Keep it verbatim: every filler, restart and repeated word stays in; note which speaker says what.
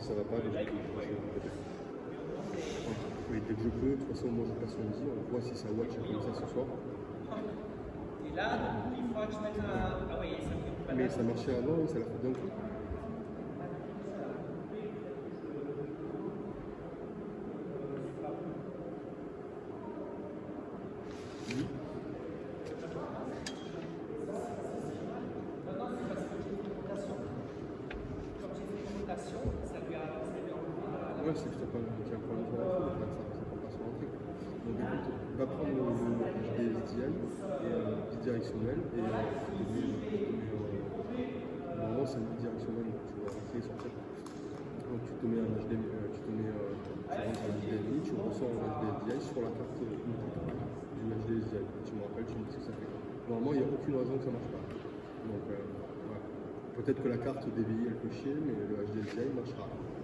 Speaker 1: ça va pas, mais je, je, je, oui, dès que je peux, de toute façon, moi je passe lundi, on voit si ça watch comme ça ce soir.
Speaker 2: Et là, du coup, il faudra que je mette un. Ah oui, ça fait pas.
Speaker 1: Mais ça marchait avant, ça l'a fait d'un coup. Oui.
Speaker 2: Non, non, c'est parce que j'ai fait une rotation. Comme j'ai fait une rotation, ça lui a enlevé.
Speaker 1: Ouais, c'est que tu as pas un problème sur la faute, ça ne prend pas sur l'entrée. Donc écoute, va prendre le H D S D I et euh, bidirectionnel et euh, tu te mets, tu te mets euh, normalement c'est un bidirectionnel, donc tu vas rentrer et sortir. Donc tu te mets un H D M I, euh, tu te mets euh, tu rentres un H D M I, tu ressors un H D S D I sur la carte input du H D S D I. Tu me rappelles, tu me dis ce que ça fait. Normalement, il n'y a aucune raison que ça ne marche pas. Donc euh, voilà. Peut-être que la carte D V I elle peut chier, mais le H D S D I marchera.